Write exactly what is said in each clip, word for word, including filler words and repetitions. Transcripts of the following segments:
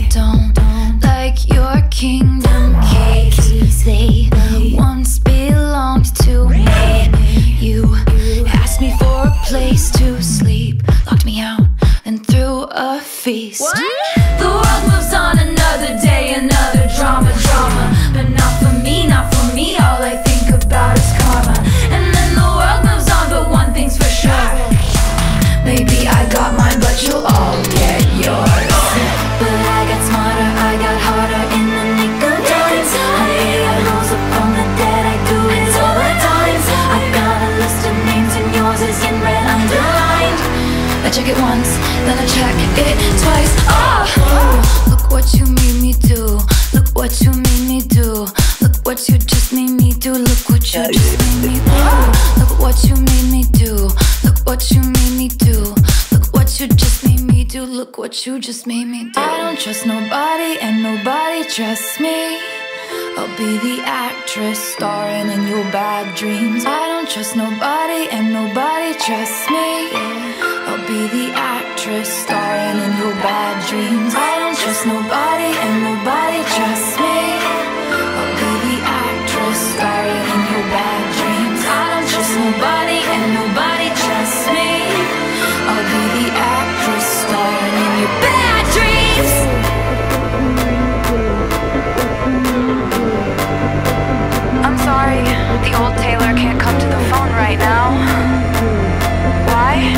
don't like your kingdom keys. They once belonged to me. You asked me for a place to sleep, locked me out and threw a feast. What? The world moves on, another day, another drama, drama. But not for me, not for me, all I think about is karma. And then the world moves on, but one thing's for sure, maybe I got mine, but you'll all get yours. But I got smarter, I got harder in the nick of time. Honey, I rose up from the dead, I do it all the time. I got a list of names and yours is in red underlined. I check it once, then I check it twice. Oh, look what you made me do. Look what you made me do. Look what you just made me do. Look what you just made me do. Look what you made me do. Look what you made me do. Look what you just made me do. Look what you just made me do. I don't trust nobody and nobody trusts me. I'll be the actress starring in your bad dreams. I don't trust nobody and nobody trusts me. I'll be the actress starring in your bad dreams. I don't trust nobody and nobody trusts me. I'll be the actress starring in your bad dreams. I don't trust nobody and nobody trusts me. I'll be the actress starring in your bad dreams. I'm sorry, the old Taylor can't come to the phone right now. Why?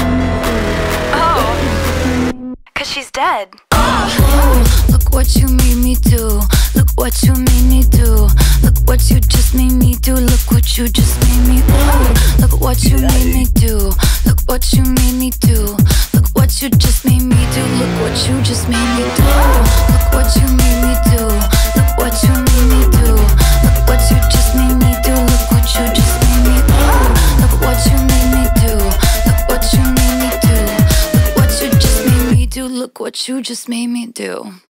Oh, cause she's dead. Oh, look what you made me do. Look what you made me do. Look what you just made me do. Look what you just made me do. Look what you made me do. Look what you made me do. Look what you just made me do. Look what you just made me do. Look what you made me do. Look what you made me do. Look what you just made me do. Look what you just made me do. Look what you made me do. Look what you made me do. Look what you just made me do. Look what you just made me do.